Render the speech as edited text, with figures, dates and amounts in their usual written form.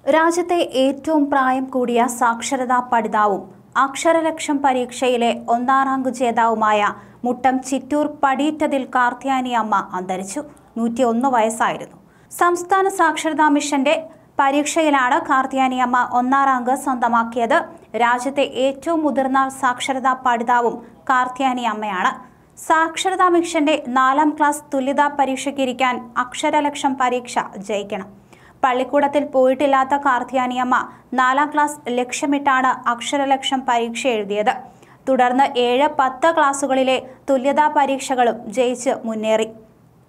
രാജ്യത്തെ ഏറ്റവും പ്രായം കൂടിയ സാക്ഷരതാ പഠിതാവും അക്ഷരലക്ഷം പരീക്ഷയിലെ ഒന്നാം റാങ്ക് ജേതാവുമായ മുട്ടം ചിറ്റൂർ പടിയിറ്റതിൽ കാർത്യായനി അമ്മ അന്തരിച്ചു. 101 വയസ്സായിരുന്നു. സംസ്ഥാന സാക്ഷരതാ മിഷന്റെ പരീക്ഷയിലാണ് കാർത്യായനി അമ്മ ഒന്നാം റാങ്ക് സ്വന്തമാക്കിയത്. രാജ്യത്തെ ഏറ്റവും മുതിർന്ന സാക്ഷരതാ പഠിതാവും കാർത്യായനി അമ്മയാണ്. സാക്ഷരതാ മിഷന്റെ 4ാം ക്ലാസ് തുല്യതാ പരീക്ഷയ്ക്കിരിക്കാൻ അക്ഷരലക്ഷം പരീക്ഷ ജയിക്കണം. പള്ളിക്കൂടത്തിൽ പോയിട്ടില്ലാത്ത കാർത്യായനി അമ്മ 4ാം ക്ലാസ് ലക്ഷ്യമിട്ടാണ് അക്ഷരലക്ഷം പരീക്ഷ എഴുതിയത്. തുടർന്ന് 7, 10 ക്ലാസുകളിലെ തുല്യതാ പരീക്ഷകളും ജയിച്ച് മുന്നേറി.